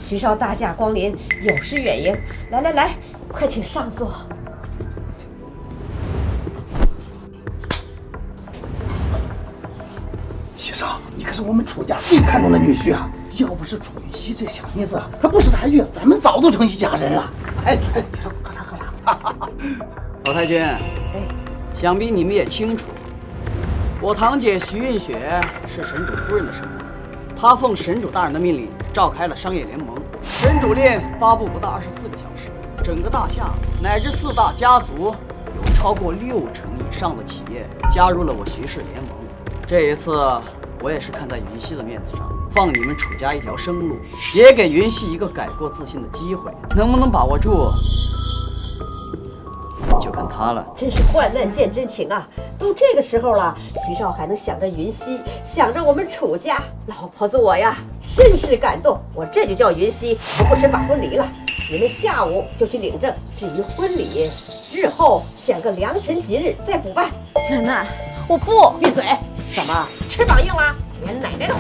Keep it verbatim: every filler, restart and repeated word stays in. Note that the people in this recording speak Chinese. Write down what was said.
徐少大驾光临，有失远迎。来来来，快请上座。 徐少，你可是我们楚家最看重的女婿啊！要不是楚云熙这小妮子，她不识抬举，咱们早都成一家人了。哎哎，你说喝茶喝茶。 老太君，哎，想必你们也清楚，我堂姐徐运雪是神主夫人的身份，她奉神主大人的命令召开了商业联盟。神主令发布不到二十四个小时，整个大夏乃至四大家族，有超过六成以上的企业加入了我徐氏联盟。这一次，我也是看在云溪的面子上，放你们楚家一条生路，也给云溪一个改过自新的机会。能不能把握住，就看他了。 真是患难见真情啊！都这个时候了，徐少还能想着云溪，想着我们楚家，老婆子我呀，甚是感动。我这就叫云溪和不晨把婚离了，你们下午就去领证。至于婚礼，日后选个良辰吉日再补办。 奶奶，我不闭嘴！怎么翅膀硬了？连奶奶的